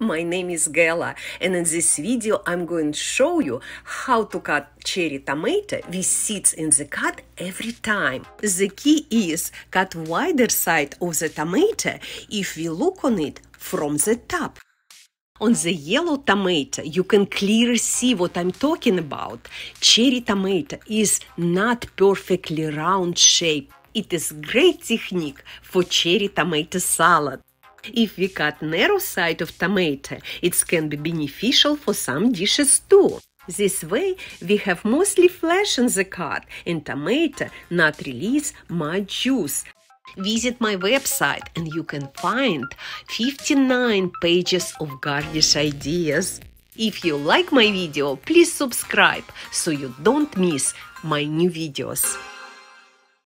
My name is Gela, and in this video I'm going to show you how to cut cherry tomato with seeds in the cut every time. The key is cut wider side of the tomato if we look on it from the top. On the yellow tomato, you can clearly see what I'm talking about. Cherry tomato is not perfectly round shape. It is great technique for cherry tomato salad. If we cut narrow side of tomato, it can be beneficial for some dishes too. This way, we have mostly flesh in the cut and tomato not release much juice. Visit my website and you can find 59 pages of garnish ideas. If you like my video, please subscribe so you don't miss my new videos.